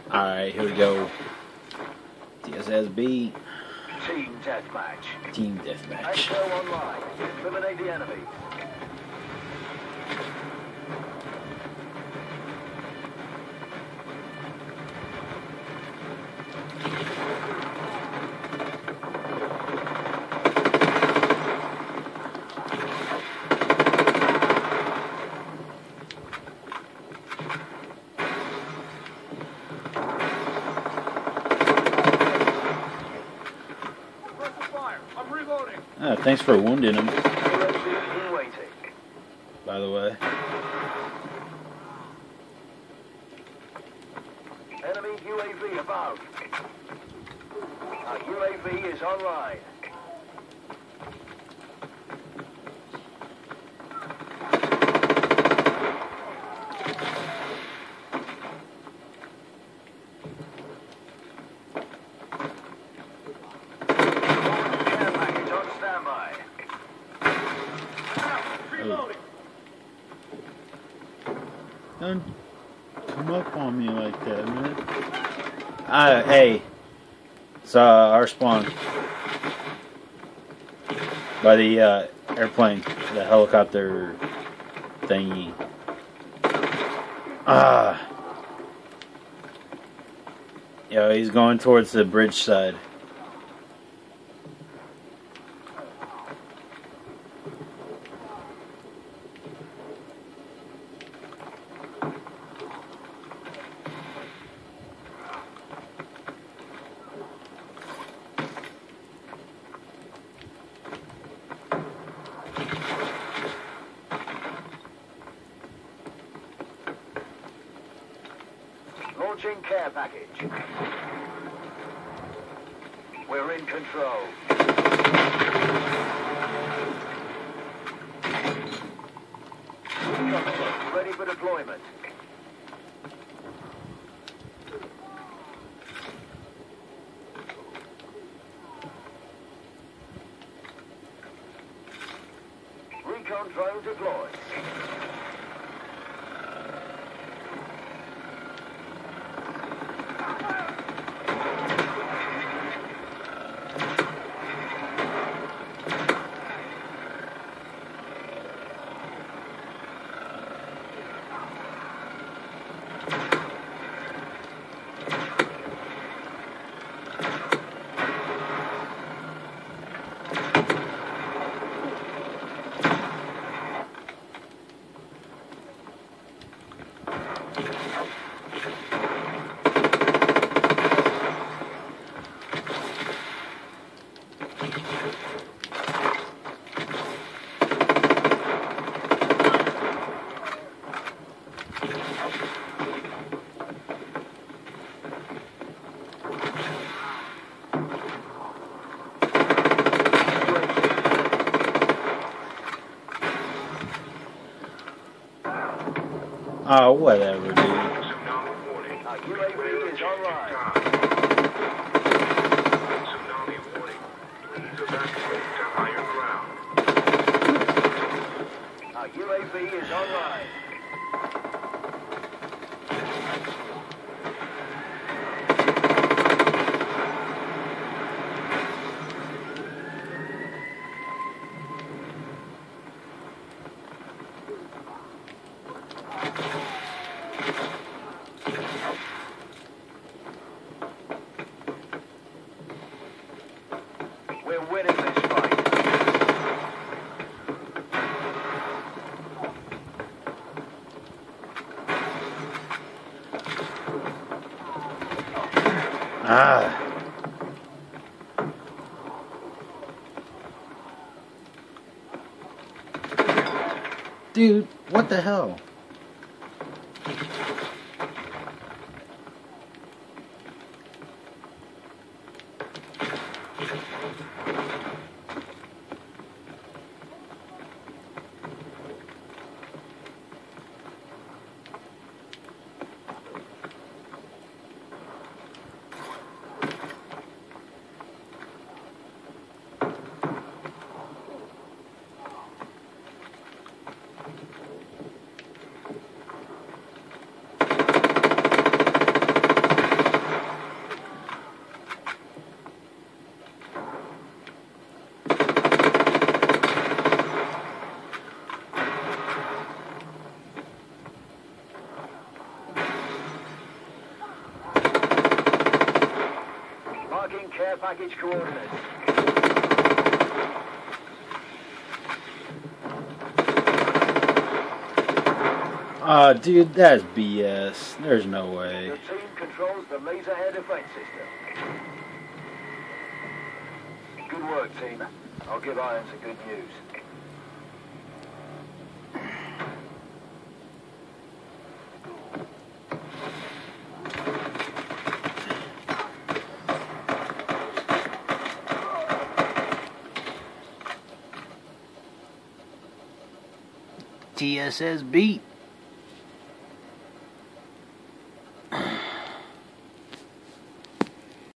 Alright, here we go. TSSB. Team deathmatch. Team deathmatch. Go online. Eliminate the enemy. Thanks for wounding him. By the way. Enemy UAV above. Our UAV is online. Don't come up on me like that, man. Hey, it's our spawn by the airplane, the helicopter thingy. Yo, he's going towards the bridge side. Launching care package. We're in control. Ready for deployment. Recon drone deployed. Oh, whatever, dude. UAV is online. Tsunami warning. Please evacuate to higher ground. Our UAV is online. We're winning this fight. Dude, what the hell? Care package coordinates. Dude, that's BS. There's no way. The team controls the laser air defense system. Good work, team. I'll give Iron some good news. TSS beat.